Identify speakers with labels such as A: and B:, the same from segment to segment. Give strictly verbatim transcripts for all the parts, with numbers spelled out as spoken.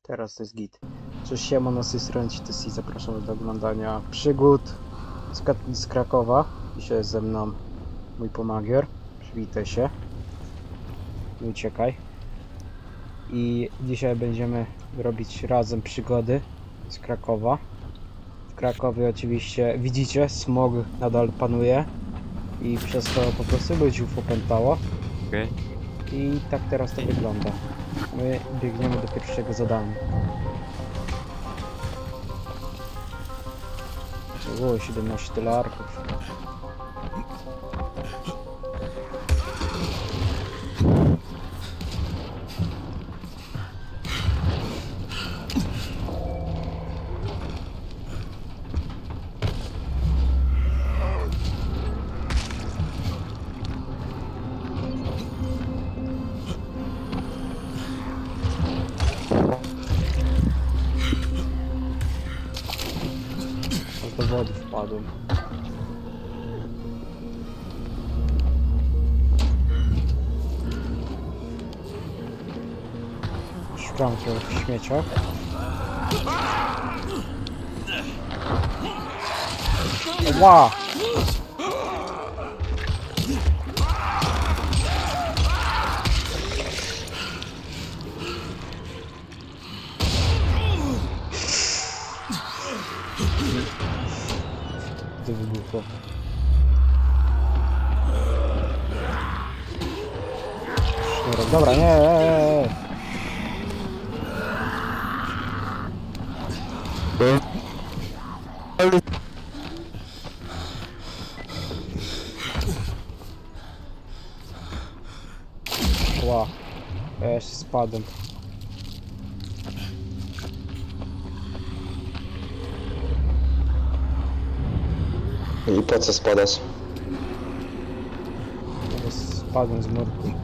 A: Teraz to jest git. Cześć, siemano, z tej strony Citysi, zapraszam do oglądania przygód z, z Krakowa. Dzisiaj jest ze mną mój pomagier. Przywitaj się. Nie uciekaj. I dzisiaj będziemy robić razem przygody z Krakowa. W Krakowie oczywiście widzicie, smog nadal panuje i przez to po prostu ludzi opętało.
B: Okay.
A: I tak teraz to wygląda. My biegniemy do pierwszego zadania. Było siedemnaście dolarków. Do wody wpadłem. Szukam się w śmieciach. Ła! To wybuchło. Dobra, nie, nie, nie. Ła, ja jeszcze spadłem.
B: I po co spadasz?
A: Ja spadłem z murku.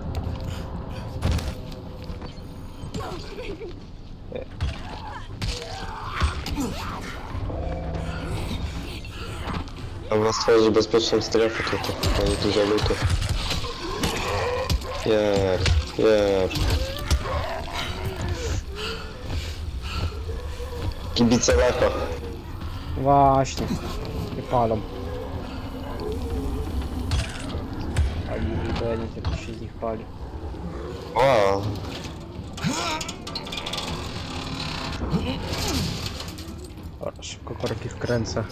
B: Trzeba stworzyć bezpieczną strefę tutaj, a nie dużo lutu. Jeb, jeb. Kibice laka.
A: Właśnie, nie palą. Pali nie tylko się z nich pali.
B: O,
A: O, szybko korki wkręcę.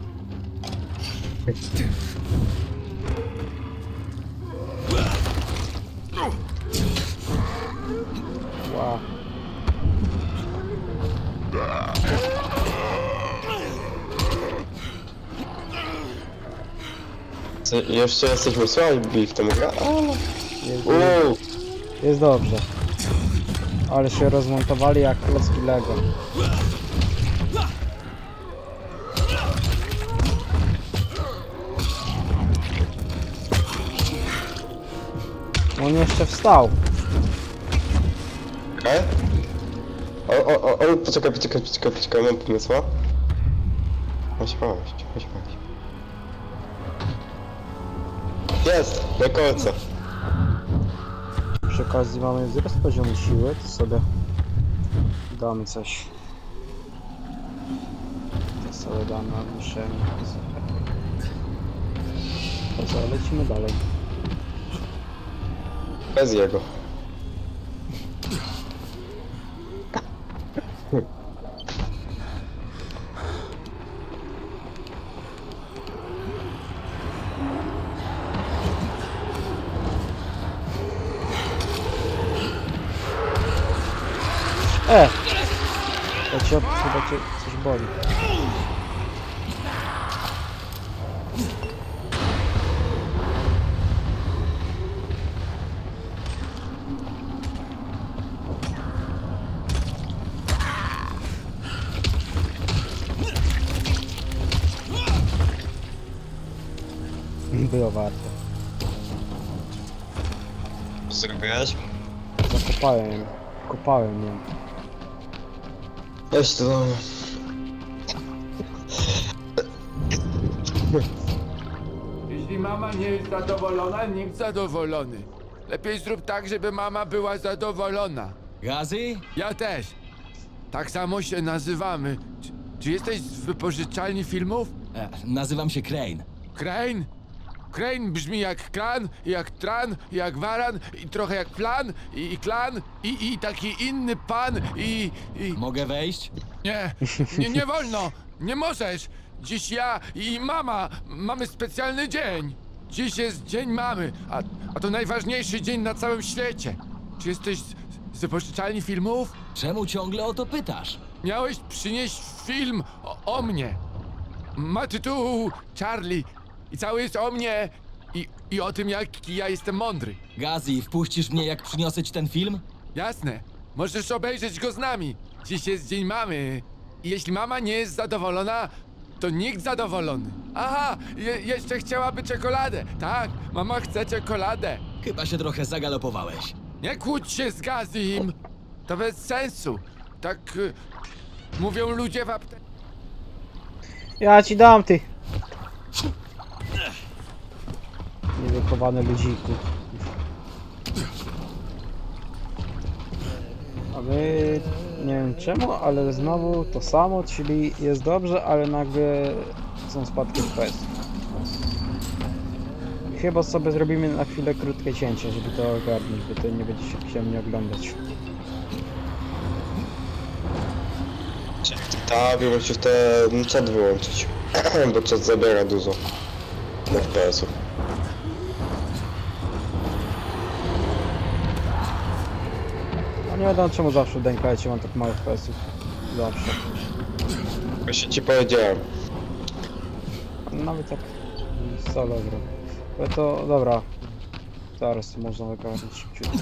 A: Wow.
B: co, jeszcze jesteśmy słabi w tym gra?
A: Jest,
B: Uuu,
A: jest dobrze. Ale się rozmontowali jak klocki Lego. On jeszcze wstał.
B: okej. O, o, o, o, poczekaj, poczekaj, poczekaj, poczekaj, mam pomysł. Chodź, chodź, chodź, chodź. Jest, na końcu.
A: Przy okazji mamy wzrost poziomu siły, to sobie damy coś. To sobie damy odnoszenie. To co, lecimy dalej.
B: Bez jego.
A: E! To cię, chyba cię coś boli. Było warto.
B: Co zrobiłeś?
A: Zakopałem ją. Kopałem ją.
B: Weź to do mnie.
C: Jeśli mama nie jest zadowolona, nikt zadowolony. Lepiej zrób tak, żeby mama była zadowolona.
D: Gazi?
C: Ja też. Tak samo się nazywamy. Czy, czy jesteś z wypożyczalni filmów?
D: E, nazywam się Crane.
C: Crane? Crane brzmi jak klan, jak tran, jak waran, i trochę jak plan, i, i klan, i, i taki inny pan, i, i...
D: Mogę wejść?
C: Nie, nie, nie wolno, nie możesz. Dziś ja i mama mamy specjalny dzień. Dziś jest dzień mamy, a, a to najważniejszy dzień na całym świecie. Czy jesteś z, z wypożyczalni filmów?
D: Czemu ciągle o to pytasz?
C: Miałeś przynieść film o, o mnie. Ma tytuł Charlie i cały jest o mnie i, i o tym, jak ja jestem mądry.
D: Gazi, wpuścisz mnie, jak przyniosę ci ten film?
C: Jasne, możesz obejrzeć go z nami. Dziś jest dzień mamy i jeśli mama nie jest zadowolona, to nikt zadowolony. Aha, je, jeszcze chciałaby czekoladę. Tak, mama chce czekoladę.
D: Chyba się trochę zagalopowałeś.
C: Nie kłóć się z Gazim. To bez sensu. Tak y, mówią ludzie w aptece.
A: Ja ci dam, ty! Niewychowany ludziku. A my... nie wiem czemu, ale znowu to samo, czyli jest dobrze, ale nagle są spadki F P S. Chyba sobie zrobimy na chwilę krótkie cięcie, żeby to ogarnąć, bo to nie będzie się chciał mnie oglądać.
B: Tak, musisz te czat wyłączyć, bo czat zabiera dużo F P S-ów.
A: A nie wiadomo czemu zawsze w Dying mam tak mało F P S-ów. Zawsze.
B: Właśnie ci powiedziałem.
A: Nawet tak solo gra. Ale to dobra. Zaraz to można ogarnąć szybciutko.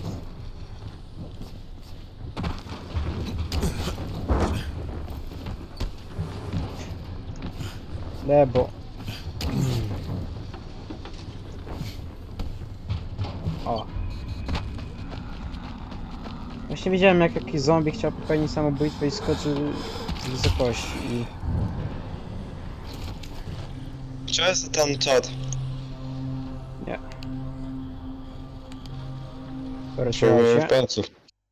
A: Nie, bo... O. Właśnie widziałem, jak jakiś zombie chciał popełnić samobójstwo i skoczył z wysokości i...
B: Czy jest ten czat?
A: Nie.
B: Czy
A: Wracamy
B: F
A: się.
B: P S-ów?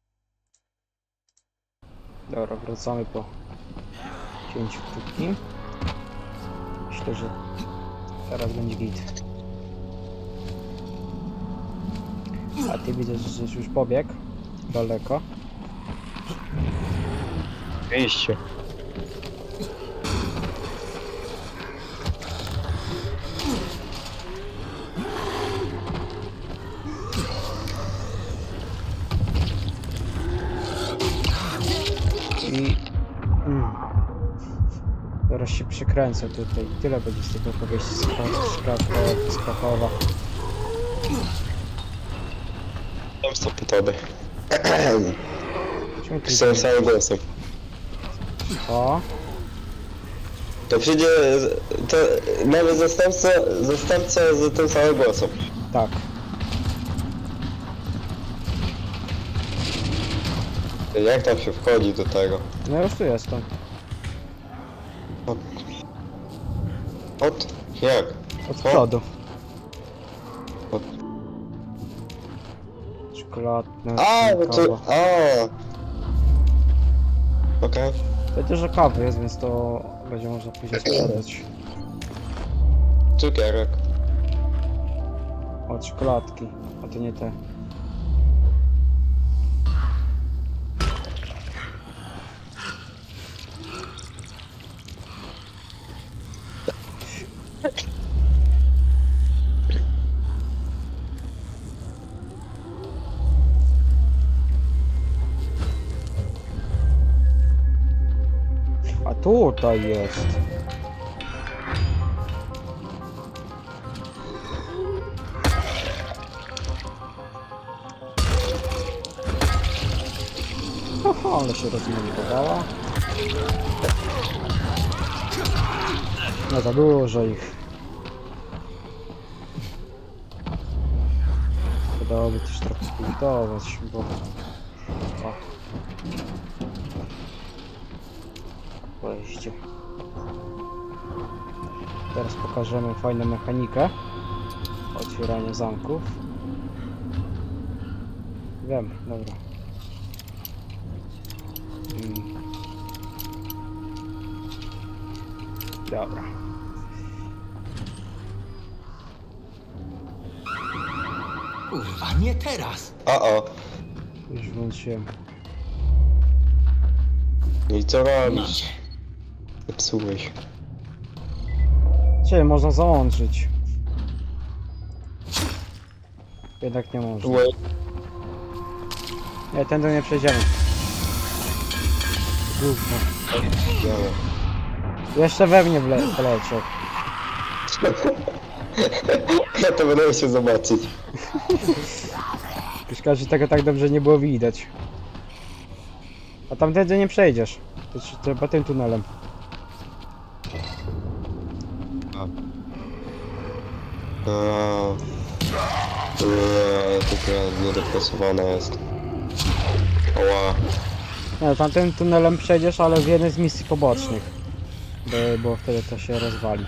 A: Dobra, wracamy po cięciu krótkim. Myślę, że teraz będzie git. A ty widzę, że już pobiegł daleko.
B: Wyjście.
A: I... Mm. Zaraz się przykręcę tutaj. Tyle będzie z tego opowieści z, Krak- z, Krak- z Krakowa.
B: Tam są pytody.
A: Czemu tu
B: Z tym samym głosem.
A: O,
B: To przyjdzie... to nowy zastępca, zastępca z tym samym głosem.
A: tak.
B: Jak tam się wchodzi do tego?
A: No już tu jestem.
B: Od... Od... Jak?
A: Od przodu.
B: Od...
A: Czekoladne,
B: A, no
A: kawa.
B: to... A. Okej.
A: To dużo kawy jest, więc to będzie można później sprzedać.
B: Cukierek.
A: O, czekoladki. A to nie te. A tutaj jest. Oho, ale się rozmonitowała. No za dużo ich. Wydałoby też trochę zbudować, bo... O. Wejście. Teraz pokażemy fajną mechanikę otwierania zamków. Wiem, dobra. Mm. Dobra.
D: Kurwa, nie teraz!
B: A o.
A: Już włączyłem.
B: No i co
D: Mam
B: robisz?
D: cię.
B: Zepsułeś.
A: Czyli można załączyć. Jednak nie można.
B: Wait.
A: Nie, tędy nie przejdziemy. Gówno. Jeszcze we mnie wle poleciał.
B: Ja to będę musiał zobaczyć.
A: Szkoda, że tego tak dobrze nie było widać. A tamtędy nie przejdziesz. To ci trzeba tym tunelem.
B: Aaa. Nie, to gra niedopracowana jest. Oła.
A: Nie, tamtym tunelem przejdziesz, ale w jednej z misji pobocznych. Bo, bo wtedy to się rozwali.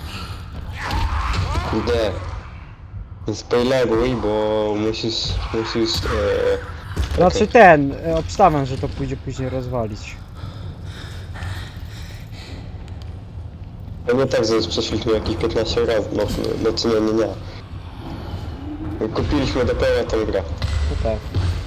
B: Kurde. Spoileruj, bo musisz, musisz, e,
A: Znaczy ten, e, obstawiam, że to pójdzie później rozwalić.
B: no nie tak, że już przeszliśmy jakieś piętnaście razy, no, no czy nie, nie, nie. Kupiliśmy dopiero tę grę.
A: To tak.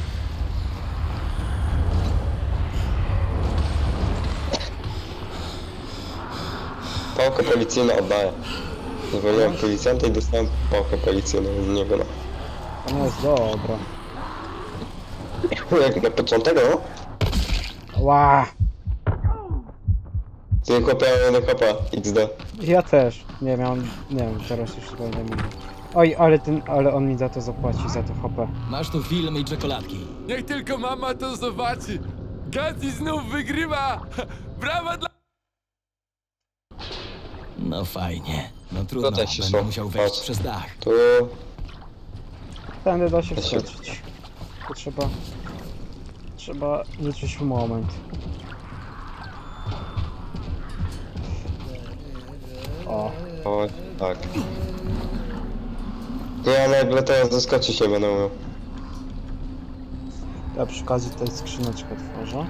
B: Pałkę policyjną oddaję. Zwolniłem policjanta i dostałem pałkę policyjną z niego, no.
A: Ona jest dobra.
B: Jak na początek, no?
A: Ła!
B: Ty chłopia, nie chłopa, iks de.
A: Ja też. Nie miałem, nie wiem, teraz już chyba nie wiem. Oj, ale ten, ale on mi za to zapłaci, za to hopę.
D: Masz tu film i czekoladki.
C: Niech tylko mama to zobaczy. Gazi znów wygrywa. Brawa dla...
D: No fajnie. No trudno,
B: też się
D: będę
B: są.
D: musiał wejść
B: Patrz.
D: przez dach.
B: Tu...
A: Tędy da się
B: Da się.
A: wskoczyć. To trzeba... Trzeba liczyć w moment. O,
B: O, tak. To ja nagle teraz zaskoczyć nie będę umiał.
A: ja przy okazji tutaj skrzyneczkę otworzę.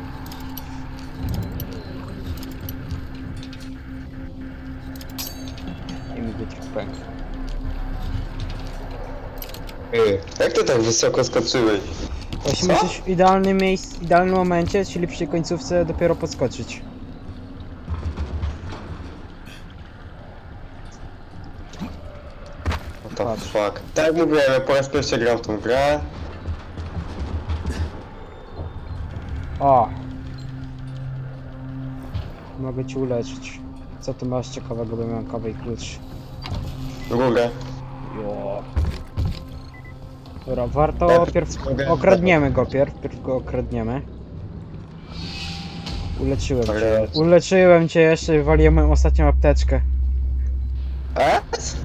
A: I mi wytrych pęk.
B: Ej, jak ty tak wysoko skoczyłeś?
A: Właśnie
B: Co?
A: musisz w idealnym miejscu, w idealnym momencie, czyli przy końcówce dopiero podskoczyć.
B: What the
A: Patrz.
B: fuck. Tak jak mówiłem, ja po raz pierwszy gram w tą grę.
A: O! Mogę ci uleczyć. Co tu masz ciekawego, bo miałem kawę i klucz.
B: Górę.
A: Jo. Dobra, warto
B: Ja
A: pierw...
B: mogę-
A: Okradniemy go pierw, pierw go okradniemy. Uleczyłem
B: Ale-
A: cię. Uleczyłem cię jeszcze, wywaliłem moją ostatnią apteczkę.
B: A?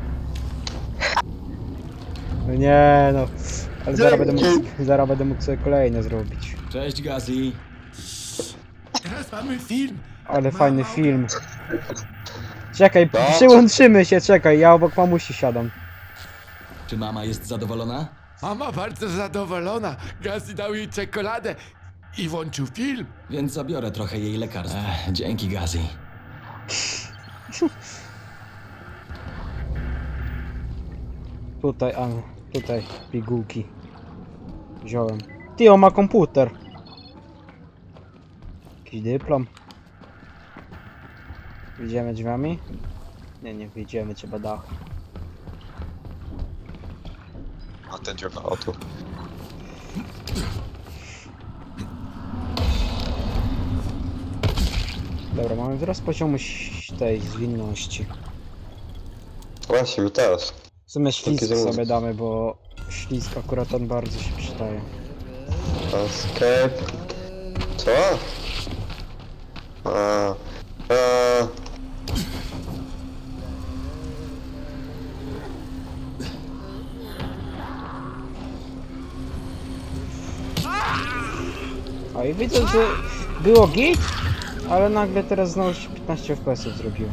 A: No nie no. Ale zaraz będę
B: Dzięki.
A: mógł, zaraz będę mógł sobie kolejne zrobić.
D: Cześć, Gazi.
C: Teraz mamy film.
A: Ale fajny film. Czekaj,
B: Tak.
A: przyłączymy się, czekaj, ja obok mamusi siadam.
D: Czy mama jest zadowolona?
C: Mama bardzo zadowolona. Gazi dał jej czekoladę i włączył film.
D: Więc zabiorę trochę jej lekarstw. Ech, dzięki, Gazi.
A: Tutaj, a tutaj pigułki wziąłem. Ty, on ma komputer. Jakiś dyplom. Wyjdziemy drzwiami? Nie, nie wyjdziemy, trzeba dach.
B: A ten działa, o tu.
A: Dobra, mamy wzrost poziomu ś- tej zwinności.
B: Właśnie, mi teraz.
A: W sumie ślizg
B: zamówić.
A: sobie damy, bo ślizg akurat on bardzo się przydaje.
B: Escape. Co? A, a,
A: A i widzę, że było git, ale nagle teraz znowu się piętnaście F P S-ów zrobiło.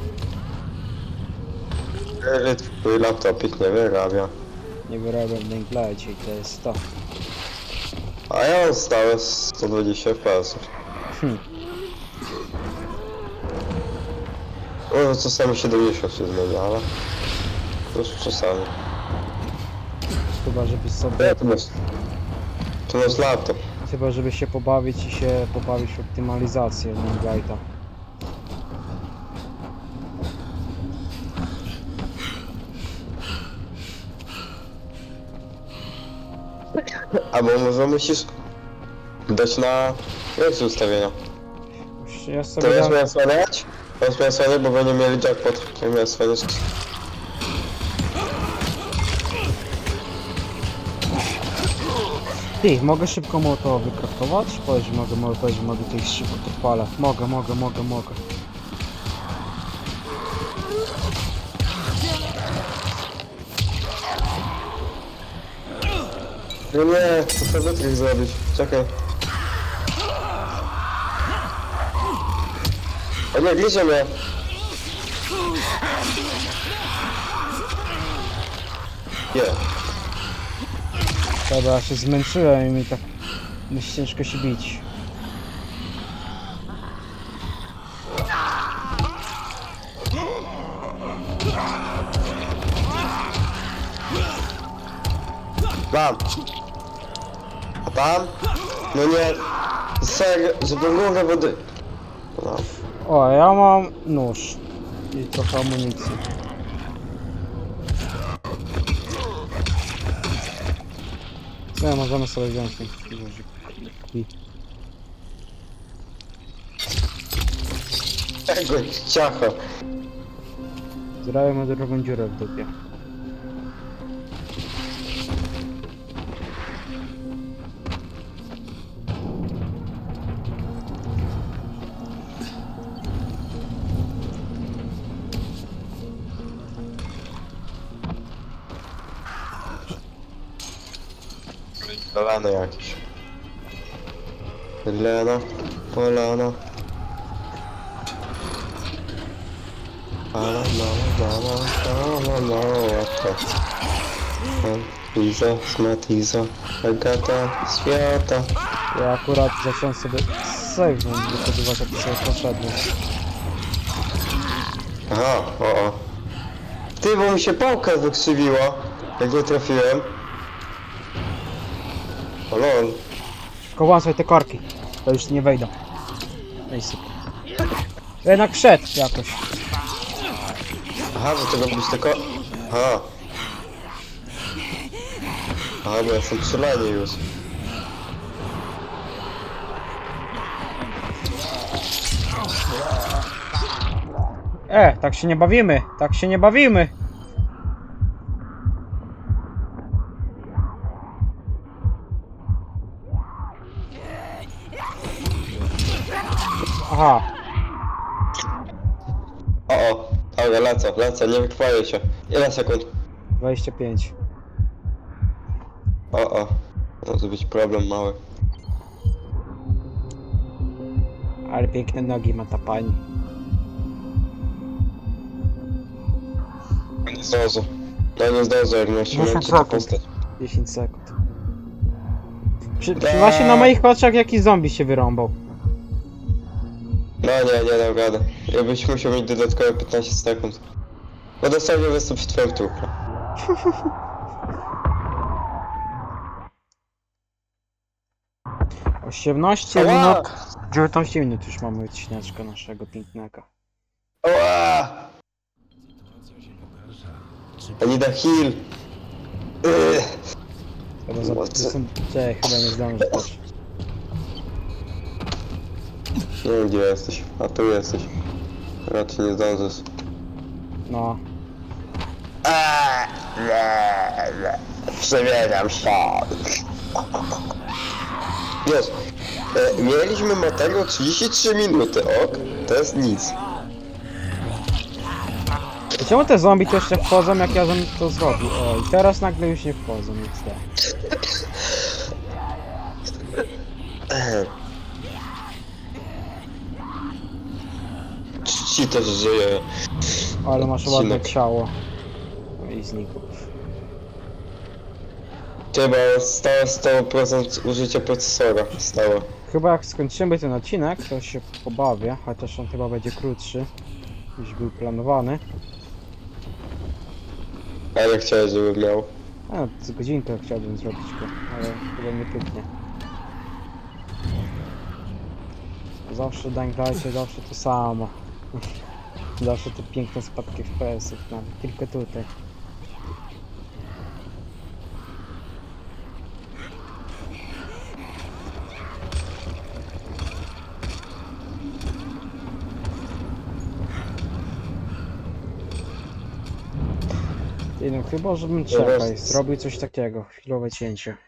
B: Eryt, twój laptopik nie wyrabia.
A: Nie wyrabiam w Nameplate i to jest to.
B: A ja stałe sto dwadzieścia F P S.
A: Hm.
B: Może czasami siedemdziesiąt się zmienia, ale... To już czasami.
A: Chyba żebyś sobie...
B: Ja, to masz... To masz laptop.
A: Chyba żeby się pobawić i się pobawić w optymalizację Moonlighta.
B: Albo może musisz... dać na... Jak się ustawienia?
A: Już ja
B: To
A: sobie
B: jest
A: dam...
B: miałem słaniać? Teraz miałem słaniać, bo będziemy mieli jackpot. Ja miałem słaniać.
A: Ty, mogę szybko mu to wykraftować? Powiedz, że mogę, mogę, powiedz, że mogę tutaj szybko to palę. Mogę, mogę, mogę, mogę.
B: No nie, to chcę trik zrobić. Czekaj. O nie, gryzie mnie. Nie.
A: Dobra, ja się zmęczyłem i mi tak... dość ciężko się bić.
B: Mam. A tam? No nie. Serio, żeby głowę wody. No.
A: O, ja mam nóż. I trochę amunicji. Co, możemy sobie wziąć ten guzik.
B: Tego ciacha.
A: Zrobimy drugą dziurę w dupie.
B: Polana jakieś. Lena, polana. Polana, polana, polana, polana. Liza, Smatiza, Agata, Świata.
A: Ja akurat zacząłem sobie save'nąć, wychowywać jak sobie poszedłem.
B: Aha, o, o. Ty, bo mi się pałka wykrzywiła, jak nie trafiłem. O lol.
A: Kołam sobie te korki. To już nie wejdą. No i super. Jednak wszedł jakoś.
B: Aha, do tego być tylko... Aha. Aha, bo ja jestem przy lanie już.
A: E, tak się nie bawimy, tak się nie bawimy. Aha,
B: O, o. Dobra, lecę, lecę, nie wykrwaję się. Ile sekund?
A: dwadzieścia pięć.
B: O, o. Może być problem mały.
A: Ale piękne nogi ma ta pani.
B: Nie zdążę. No nie zdążę, jak miałem
A: dziesięć
B: tę
A: sekund.
B: postać.
A: dziesięć sekund. Przy, przy właśnie na moich oczach jakiś zombie się wyrąbał.
B: No nie, nie dam radę. Ja byś musiał mieć dodatkowe piętnaście sekund. Bo dosłownie wystąp przy twoim trupie.
A: osiemnaście
B: Ała!
A: minut. dziewiętnaście minut już mamy odcineczka naszego pięknego.
B: Oła! Anida heal! Yy.
A: Chyba za...
B: What?
A: to są... Cześć, chyba nie zdążę też.
B: Nie wiem gdzie jesteś, a tu jesteś. Raczej nie zdążysz.
A: No.
B: Przemieniam się. Wiesz, e, mieliśmy materiał trzydzieści trzy minuty, ok? To jest nic.
A: I czemu te zombie to jeszcze wchodzą, jak ja bym to zrobił? O, i teraz nagle już nie wchodzą, nic tak.
B: Ci też żyje.
A: Ale masz ładne
B: Odcinek.
A: ciało. No i znikł.
B: Chyba stałe sto procent użycia procesora. Stałe.
A: Chyba jak skończymy ten odcinek, to się pobawię, chociaż on chyba będzie krótszy. Już był planowany.
B: A ja chciałem, żeby miał.
A: A, z godzinkę chciałbym zrobić go, ale chyba nie pyknie. Zawsze Dying Light, zawsze to samo. Zawsze te piękne spadki F P S-ów, nawet tylko tutaj. Ty, no chyba, żebym czekaj, zrobił coś takiego, chwilowe cięcie.